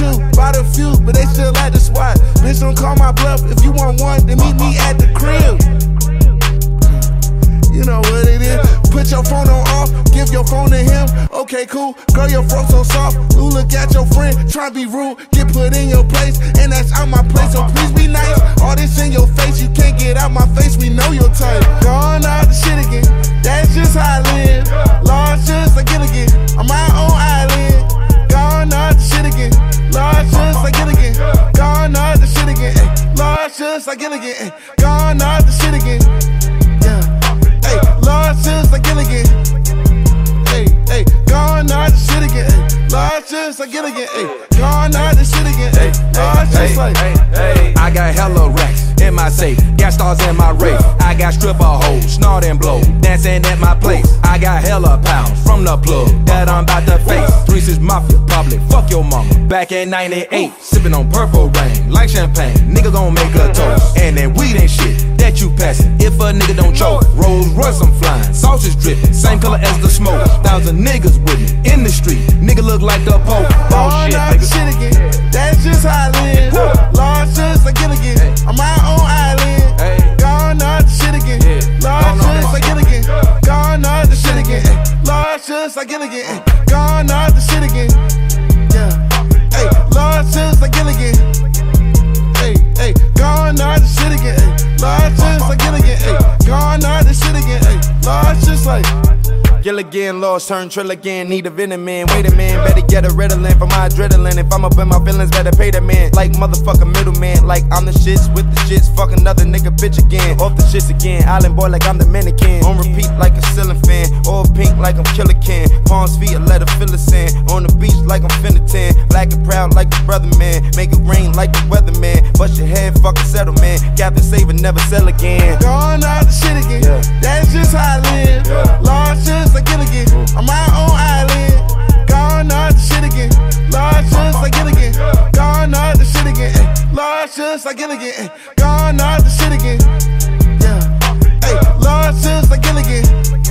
two, bought a few, but they still at the spot. Bitch, don't call my bluff. If you want one, then meet me at the crib. You know what it is. Put your phone on off, give your phone to him. Okay, cool. Girl, your throat so soft. Ooh, look at your friend, try to be rude. Get put in your place, and that's out my place. So please be nice. All this in your face, you can't get out my face. We know your type. Gone out the shit again. That's just how I live. Lost just like Gilligan. On my own island. Gone out the shit again. Lost just like Gilligan. Gone out the shit again. Lost just like Gilligan. Gone out the shit again. Hey, lost just like Gilligan. Hey, gone out the shit again. Lost just like Gilligan. Gone out the shit again. Lost just like. I got hella racks in my safe, got stars in my race. I got stripper hoes, snort and blow, dancing at my place. I got hella pounds from the plug that I'm about to face. 3-6 Mafia, public, fuck your mama. Back in 98, sipping on Purple Rain, like champagne. Nigga gon' make a toast, and then weed ain't shit that you passin'. If a nigga don't choke, Rolls Royce I'm flying, sauce is drippin', same color as the smoke. 1,000 niggas with me in the street, nigga look like the Pope. Gone out the shit again. That's just how I live. Lost just like Gilligan. On my own island. Gone out the shit again. Lost just like Gilligan. Gone out the shit again. Lost just like Gilligan. Gone out the shit again. Hey, lost just like Gilligan. Hey, gone out the shit again. Lost just like Gilligan. Gone out the shit again. Lost just like Gilligan, lost, turn trill again. Need a venom man, wait a man. Better get a Ritalin for my adrenaline. If I'm up in my feelings, better pay the man. Like motherfucker middleman, like I'm the shits with the shits. Fuck another nigga bitch again. Off the shits again. Island boy like I'm the mannequin. On repeat like a ceiling fan. All pink like I'm Gilligan. Palms feet, I let her fill the sand. On the beach like I'm finna tan. Black and proud like the brother man. Make it rain like the weatherman. Bust your head, fucking settle man. Captain save and never sell again. Gone out the shit again. That's just how I live. Lost just like Gilligan. On my own island. Gone out the shit again. Lost just like Gilligan. Gone out the shit again. Lost just like Gilligan. Gone out the shit again. Hey, lost just like Gilligan.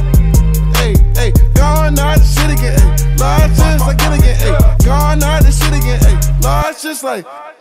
Hey, gone out the shit again. Lost just like Gilligan. Gone out the shit again. Lost just like.